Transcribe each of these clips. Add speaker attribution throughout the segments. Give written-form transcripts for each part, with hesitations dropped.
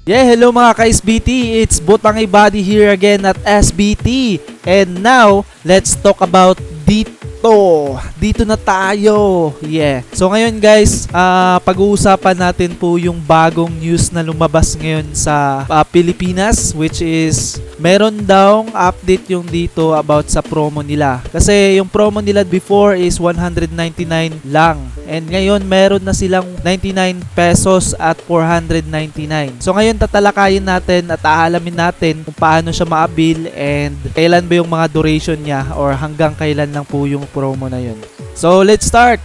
Speaker 1: Yeah, hello mga ka-SBT, it's Butangay Body here again at SBT. And now, let's talk about dito. Dito na tayo. Yeah. So ngayon guys, pag-uusapan natin po yung bagong news na lumabas ngayon sa Pilipinas, which is meron daw update yung dito about sa promo nila. Kasi yung promo nila before is 199 lang. And ngayon meron na silang 99 pesos at 499. So ngayon tatalakayin natin at aalamin natin kung paano siya ma-avail and kailan ba yung mga duration niya or hanggang kailan lang po yung promo na yun. So let's start!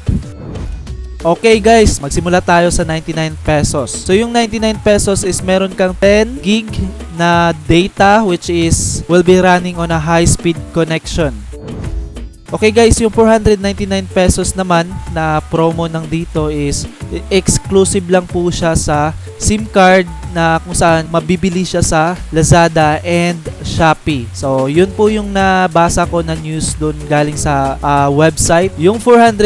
Speaker 1: Okay guys, magsimula tayo sa 99 pesos. So yung 99 pesos is meron kang 10 gig na data which is will be running on a high speed connection. Okay guys, yung 499 pesos naman na promo ng dito is exclusive lang po siya sa SIM card na kung saan mabibili siya sa Lazada and Shopee. So yun po yung nabasa ko na news doon galing sa website. Yung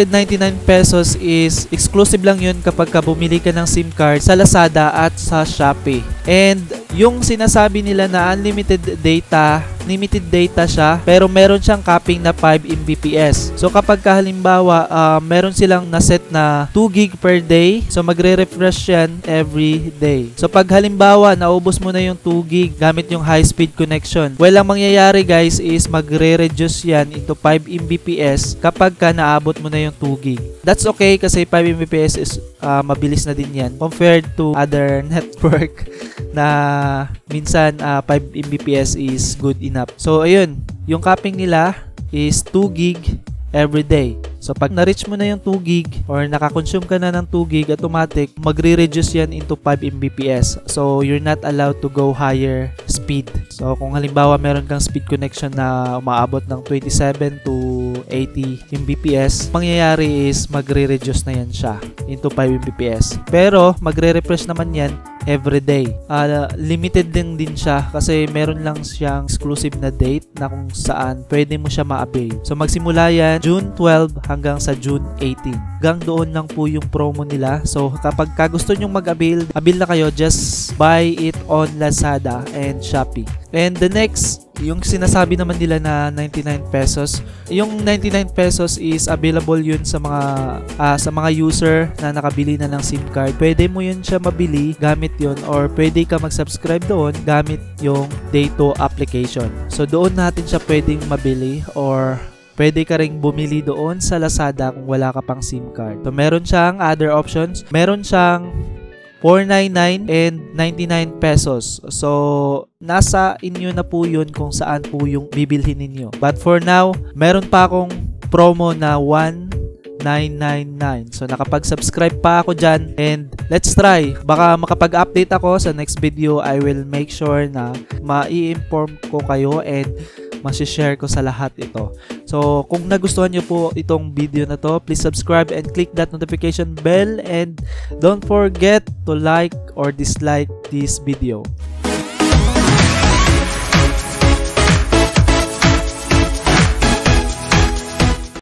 Speaker 1: 499 pesos is exclusive lang yun kapag bumili ka ng SIM card sa Lazada at sa Shopee. And yung sinasabi nila na unlimited data, limited data siya, pero meron siyang capping na 5 Mbps. So kapag halimbawa meron silang naset na 2 gig per day, so magre-refresh yan every day. So pag halimbawa naubos mo na yung 2 gig gamit yung high speed connection, well ang mangyayari guys is magre-reduce yan into 5 Mbps kapag naabot mo na yung 2 gig. That's okay kasi 5 Mbps is mabilis na din yan compared to other network na minsan 5 Mbps is good enough. So ayun, yung capping nila is 2 gig every day. So pag na-reach mo na yung 2 gig or nakakonsume ka na ng 2 gig, automatic magre-reduce yan into 5 Mbps. So you're not allowed to go higher speed. So kung halimbawa meron kang speed connection na umaabot ng 27 to 80 Mbps, mangyayari is magre-reduce na yan siya into 5 Mbps. Pero magre-refresh naman yan every day. Limited din siya kasi meron lang siyang exclusive na date na kung saan pwede mo siya ma-avail. So magsimula yan June 12 hanggang sa June 18. Hanggang doon lang po yung promo nila. So kapag gusto nyong mag-avail, avail na kayo, just buy it on Lazada and Shopee. And the next, yung sinasabi naman nila na 99 pesos. Yung 99 pesos is available yun sa mga user na nakabili na ng SIM card. Pwede mo yun siya mabili gamit yun or pwede ka mag-subscribe doon gamit yung Dato application. So doon natin siya pwedeng mabili or pwede ka ring bumili doon sa Lazada kung wala ka pang SIM card. So meron siyang other options. Meron siyang 499 and 99 pesos. So, nasa inyo na po yun kung saan po yung bibilhin ninyo. But for now, meron pa akong promo na 1999. So, nakapag-subscribe pa ako dyan and let's try. Baka makapag-update ako sa next video. I will make sure na ma-i-inform ko kayo and masishare ko sa lahat ito. So, kung nagustuhan nyo po itong video na to, please subscribe and click that notification bell and don't forget to like or dislike this video.